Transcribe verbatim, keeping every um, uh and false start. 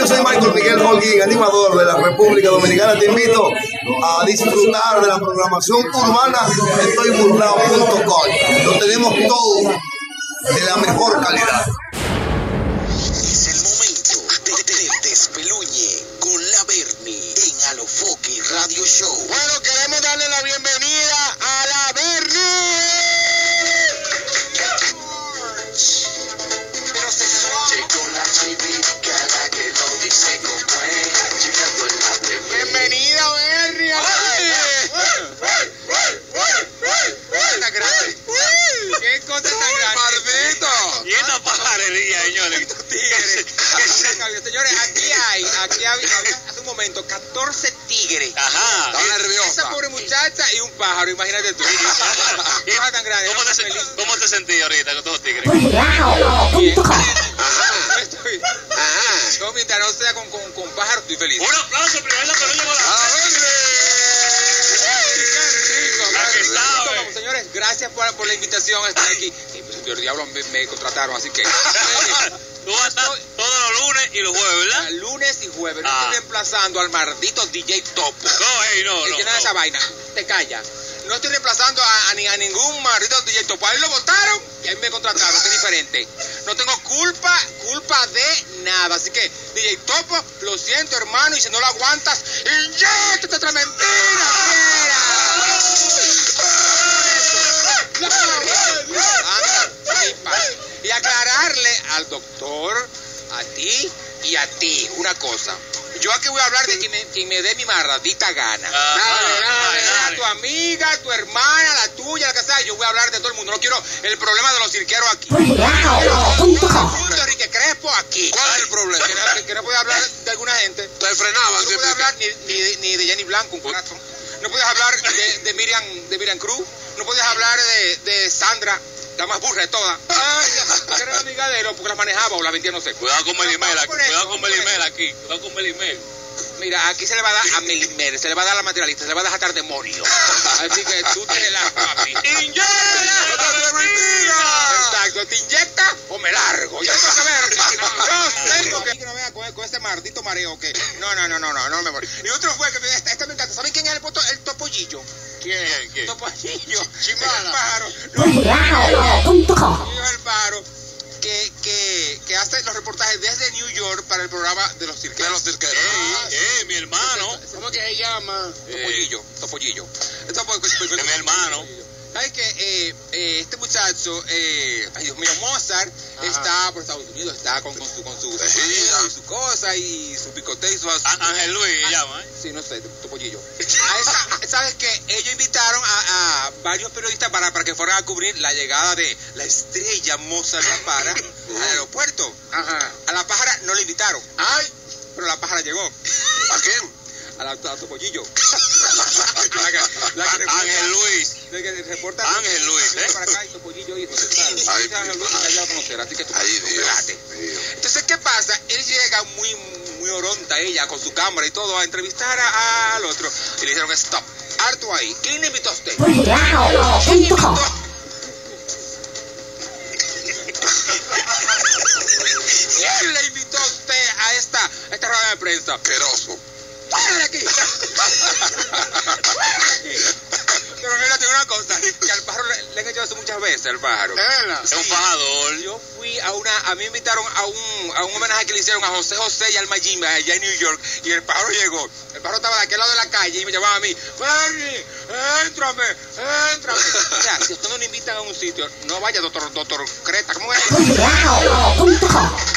yo soy Michael Miguel Holguín, animador de la República Dominicana. Te invito a disfrutar de la programación urbana de estoy burlao punto com. Lo tenemos todo de la mejor calidad. Es el momento de, de, de despeluñe con la Bernie en Alofoque Radio Show. Bueno, queremos darle la bienvenida a la Bernie. Pero se suave con la chivicada que no dice cómo es. Llegando en la T V. Bienvenida, Bernie. Tan grande. Qué cosa tan grande. Maldito. Y esta pajarería, señores. Estos tigres. Señores, aquí hay, aquí había, había hace un momento catorce tigres. Ajá. Estaba nerviosa. Esa pobre muchacha y un pájaro, imagínate tú. Qué cosa tan grande. ¿Cómo te, se, ¿Cómo te sentí ahorita con todos los tigres? Ajá. Estoy. Ajá. No, mientras no sea con, con, con pájaro, estoy feliz. Un aplauso primero, pero llegó la. Qué rico. Señores, gracias por, por la invitación a estar aquí. Señor Diablo, me, me contrataron, así que. Tú vas a estar todos los lunes y los jueves, ¿verdad? Lunes y jueves. No Ah. estoy reemplazando al maldito D J Topo. No, hey, no, Que no. tiene no. esa vaina. Te calla. No estoy reemplazando a, a, ni, a ningún maldito D J Topo. A él lo votaron y a mí me contrataron, que es diferente. No tengo culpa, culpa de nada. Así que, D J Topo, lo siento, hermano, y si no lo aguantas, inyéctate otra mentira, fiera. No, anda, flipa. Y aclararle al doctor, a ti y a ti una cosa. Yo aquí voy a hablar de quien me, quien me dé mi marradita gana. Ajá, Dale, dale, dale, dale, dale. tu amiga, tu hermana, la tuya, la que sea. Yo voy a hablar de todo el mundo. No quiero el problema de los cirqueros aquí. Punto Enrique Crespo aquí. ¿Cuál es el problema? Que no, que no puede hablar de alguna gente. Te frenaban. No puedes hablar ni, ni, de, ni de Jenny Blanco, un corazón. No puedes hablar de, de Miriam de Miriam Cruz. No puedes hablar de, de Sandra, la más burra de todas. Ay, que era amiga de él, porque la manejaba o la vendía, no sé. Cuidado con Melimel aquí. Vamos con eso, Cuidado con vamos con Melimel eso. aquí. Cuidado con Melimel. Mira, aquí se le va a dar a Melimel, se le va a dar a la materialista, se le va a dejar estar demonio. Así que tú te la papi. Exacto, ¿te inyecta o me largo? Yo tengo que ver. Yo tengo que... que no vea con, con este maldito mareo que... No, no, no, no, no, no me voy. Y otro fue que... Esta, esta me encanta. ¿Saben quién es el, poto, el topollillo? ¿Quién es? ¿Quién? Topollillo. Chimala. El pájaro. No, el pájaro. Que, que, que hace los reportajes desde New York para el programa de los cirqueros. De los cirqueros. Ah, Eh, eh, mi hermano. ¿Cómo que se llama? Topollillo. Topollillo. Topo- De mi hermano. ¿Sabes qué? Eh, eh, este muchacho, eh, ay Dios mío, Mozart, Ajá. está por Estados Unidos, está con, con su con su, su, y su cosa y su picoteo y su Á- Ángel Luis Ah, llama, ¿eh? Sí, no sé, Topollillo. A esa, ¿sabes qué? Ellos invitaron a, a varios periodistas para, para que fueran a cubrir la llegada de la estrella Mozart La Para al aeropuerto. Ajá. A la pájara no le invitaron. Ay. Pero la pájara llegó. ¿A quién? A la, a Topollillo. La que- la que reporta- Ángel Luis. la que reporta Ángel Luis, viene ¿eh? para acá y Topollillo hijo de tal. Ay, Dice Ángel Luis, ya la conocer, así que tú Ay, tú Dios espérate. mío. Entonces, ¿qué pasa? Él llega muy, muy oronta ella con su cámara y todo a entrevistar a- al otro. Y le dijeron, stop, harto ahí. ¿Quién le invitó a usted? ¿Quién invitó? ¿Quién le invitó a usted a esta, a esta rueda de prensa? Asqueroso. ¡Fuera de aquí! ¡Fuera de aquí! Pero mira, te digo una cosa, que al pájaro le, le han hecho eso muchas veces, al pájaro. Es un pajador. Yo fui a una, a mí me invitaron a un, a un homenaje que le hicieron a José José y Alma Jimba allá en New York, y el pájaro llegó. El pájaro estaba de aquel lado de la calle y me llamaba a mí, Fernie, éntrame, éntrame. O sea, si a usted no le invitan a un sitio, no vaya, doctor, doctor Creta, ¿cómo es?